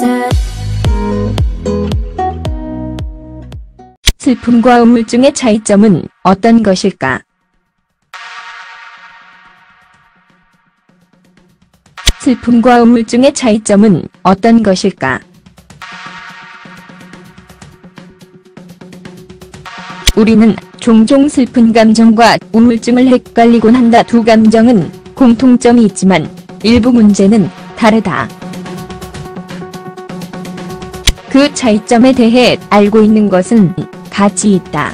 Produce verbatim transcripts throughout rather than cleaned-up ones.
슬픔과 우울증의 차이점은 어떤 것일까? 슬픔과 우울증의 차이점은 어떤 것일까? 우리는 종종 슬픈 감정과 우울증을 헷갈리곤 한다. 두 감정은 공통점이 있지만 일부 문제는 다르다. 그 차이점에 대해 알고 있는 것은 가치 있다.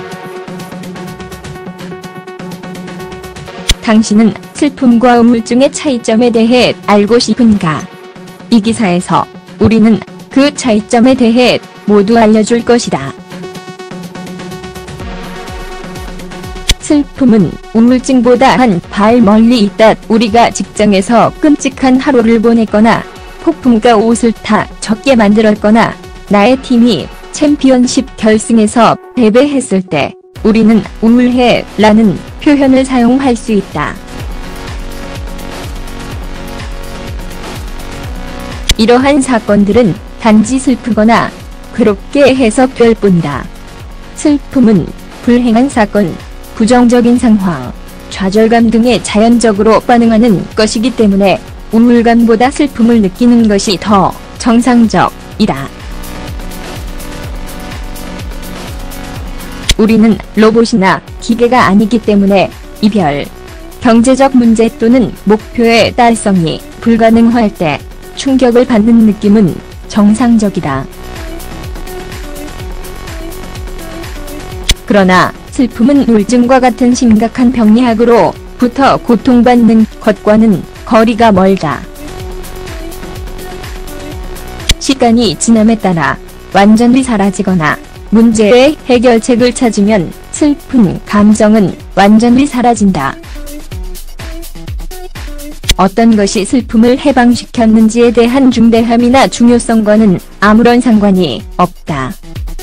당신은 슬픔과 우울증의 차이점에 대해 알고 싶은가? 이 기사에서 우리는 그 차이점에 대해 모두 알려줄 것이다. 슬픔은 우울증보다 한 발 멀리 있다. 우리가 직장에서 끔찍한 하루를 보냈거나 폭풍과 옷을 타 젖게 만들었거나 나의 팀이 챔피언십 결승에서 패배했을 때 우리는 우울해 라는 표현을 사용할 수 있다. 이러한 사건들은 단지 슬프거나 괴롭게 해석될 뿐이다. 슬픔은 불행한 사건, 부정적인 상황, 좌절감 등에 자연적으로 반응하는 것이기 때문에 우울감보다 슬픔을 느끼는 것이 더 정상적이다. 우리는 로봇이나 기계가 아니기 때문에 이별, 경제적 문제 또는 목표의 달성이 불가능할 때 충격을 받는 느낌은 정상적이다. 그러나 슬픔은 우울증과 같은 심각한 병리학으로부터 고통받는 것과는 거리가 멀다. 시간이 지남에 따라 완전히 사라지거나 문제의 해결책을 찾으면 슬픈 감정은 완전히 사라진다. 어떤 것이 슬픔을 해방시켰는지에 대한 중대함이나 중요성과는 아무런 상관이 없다.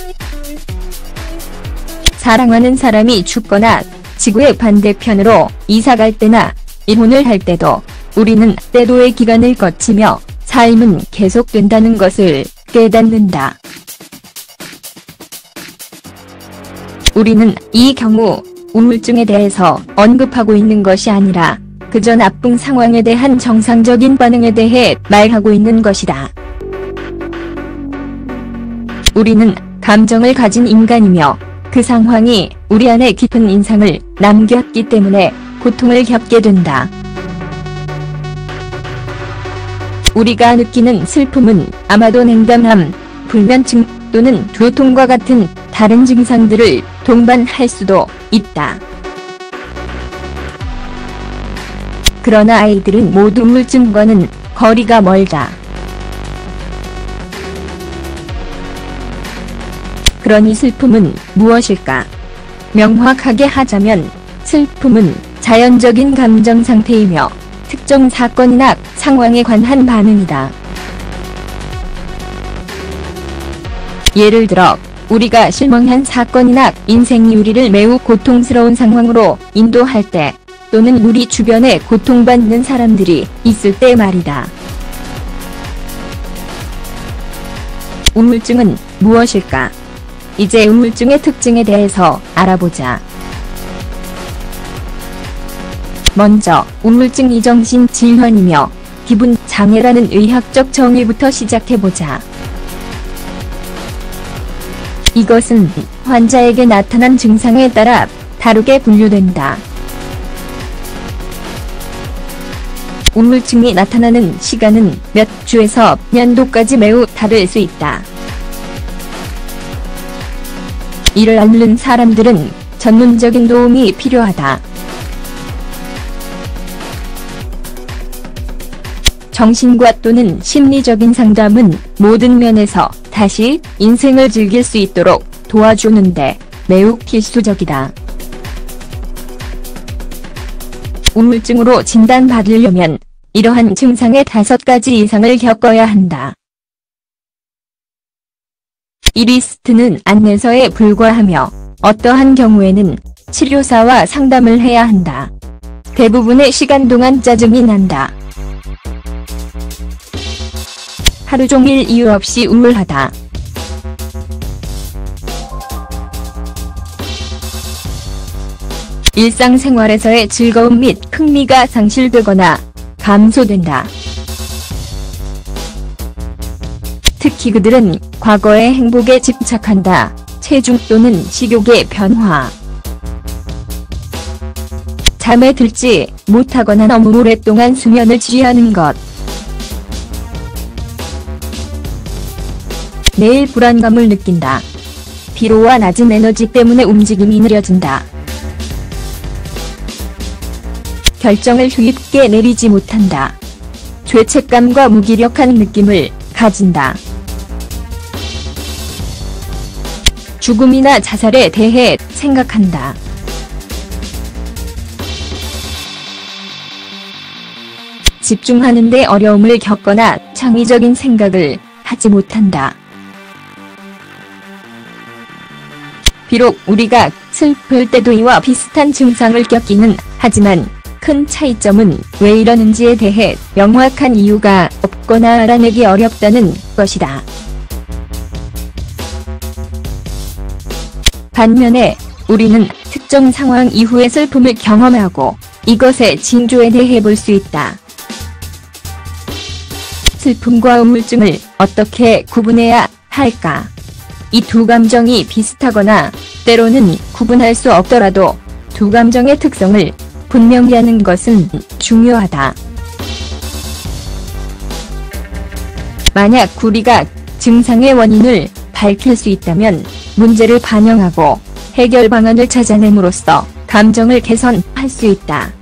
사랑하는 사람이 죽거나 지구의 반대편으로 이사갈 때나 이혼을 할 때도 우리는 때도의 기간을 거치며 삶은 계속된다는 것을 깨닫는다. 우리는 이 경우 우울증에 대해서 언급하고 있는 것이 아니라 그저 나쁜 상황에 대한 정상적인 반응에 대해 말하고 있는 것이다. 우리는 감정을 가진 인간이며 그 상황이 우리 안에 깊은 인상을 남겼기 때문에 고통을 겪게 된다. 우리가 느끼는 슬픔은 아마도 냉담함, 불면증 또는 두통과 같은 다른 증상들을 동반할 수도 있다. 그러나 아이들은 모두 우울증과는 거리가 멀다. 그러니 슬픔은 무엇일까? 명확하게 하자면 슬픔은 자연적인 감정 상태이며 특정 사건이나 상황에 관한 반응이다. 예를 들어 우리가 실망한 사건이나 인생이 우리를 매우 고통스러운 상황으로 인도할 때 또는 우리 주변에 고통받는 사람들이 있을 때 말이다. 우울증은 무엇일까? 이제 우울증의 특징에 대해서 알아보자. 먼저 우울증이 정신질환이며 기분 장애라는 의학적 정의부터 시작해보자. 이것은 환자에게 나타난 증상에 따라 다르게 분류된다. 우울증이 나타나는 시간은 몇 주에서 년도까지 매우 다를 수 있다. 이를 앓는 사람들은 전문적인 도움이 필요하다. 정신과 또는 심리적인 상담은 모든 면에서 다시 인생을 즐길 수 있도록 도와주는데 매우 필수적이다. 우울증으로 진단받으려면 이러한 증상의 다섯 가지 이상을 겪어야 한다. 이 리스트는 안내서에 불과하며 어떠한 경우에는 치료사와 상담을 해야 한다. 대부분의 시간 동안 짜증이 난다. 하루 종일 이유 없이 우울하다. 일상생활에서의 즐거움 및 흥미가 상실되거나 감소된다. 특히 그들은 과거의 행복에 집착한다. 체중 또는 식욕의 변화. 잠에 들지 못하거나 너무 오랫동안 수면을 취하는 것. 매일 불안감을 느낀다. 피로와 낮은 에너지 때문에 움직임이 느려진다. 결정을 쉽게 내리지 못한다. 죄책감과 무기력한 느낌을 가진다. 죽음이나 자살에 대해 생각한다. 집중하는 데 어려움을 겪거나 창의적인 생각을 하지 못한다. 비록 우리가 슬플 때도 이와 비슷한 증상을 겪기는 하지만 큰 차이점은 왜 이러는지에 대해 명확한 이유가 없거나 알아내기 어렵다는 것이다. 반면에 우리는 특정 상황 이후의 슬픔을 경험하고 이것의 징조에 대해 볼 수 있다. 슬픔과 우울증을 어떻게 구분해야 할까? 이 두 감정이 비슷하거나 때로는 구분할 수 없더라도 두 감정의 특성을 분명히 하는 것은 중요하다. 만약 우리가 증상의 원인을 밝힐 수 있다면 문제를 반영하고 해결 방안을 찾아냄으로써 감정을 개선할 수 있다.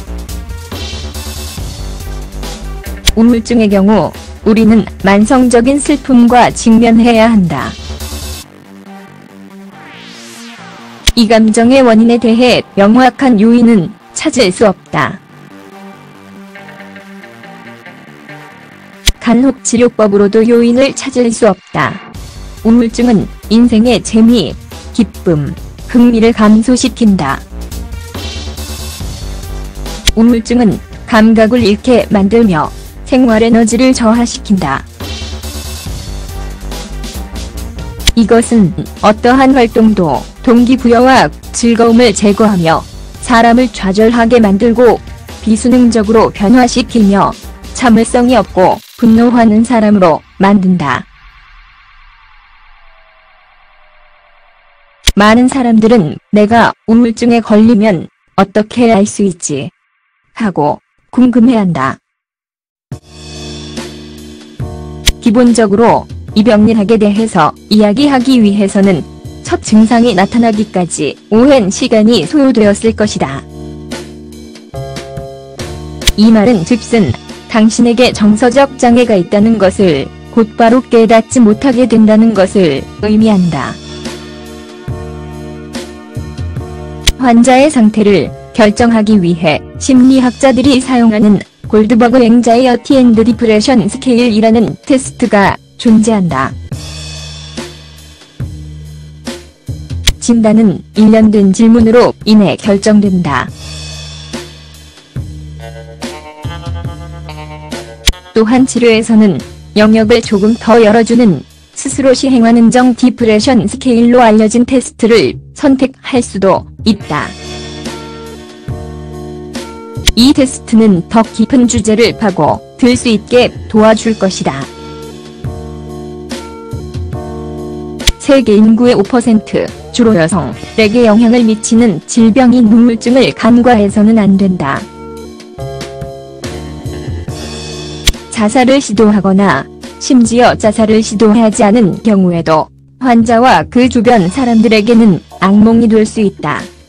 우울증의 경우 우리는 만성적인 슬픔과 직면해야 한다. 이 감정의 원인에 대해 명확한 요인은 찾을 수 없다. 간혹치료법으로도 요인을 찾을 수 없다. 우울증은 인생의 재미, 기쁨, 흥미를 감소시킨다. 우울증은 감각을 잃게 만들며 생활 에너지를 저하시킨다. 이것은 어떠한 활동도 동기부여와 즐거움을 제거하며 사람을 좌절하게 만들고 비수능적으로 변화시키며 참을성이 없고 분노하는 사람으로 만든다. 많은 사람들은 내가 우울증에 걸리면 어떻게 알 수 있지? 하고 궁금해한다. 기본적으로 이 병리학에 대해서 이야기하기 위해서는 첫 증상이 나타나기까지 오랜 시간이 소요되었을 것이다. 이 말은 즉슨 당신에게 정서적 장애가 있다는 것을 곧바로 깨닫지 못하게 된다는 것을 의미한다. 환자의 상태를 결정하기 위해 심리학자들이 사용하는 골드버그 앵자이어티 앤드 디프레션 스케일이라는 테스트가 존재한다. 진단은 일련된 질문으로 인해 결정된다. 또한 치료에서는 영역을 조금 더 열어주는 스스로 시행하는 정 디프레션 스케일로 알려진 테스트를 선택할 수도 있다. 이 테스트는 더 깊은 주제를 파고 들 수 있게 도와줄 것이다. 세계 인구의 오 퍼센트, 주로 여성에게 영향을 미치는 질병인 우울증을 간과해서는 안 된다. 자살을 시도하거나 심지어 자살을 시도하지 않은 경우에도 환자와 그 주변 사람들에게는 악몽이 될 수 있다.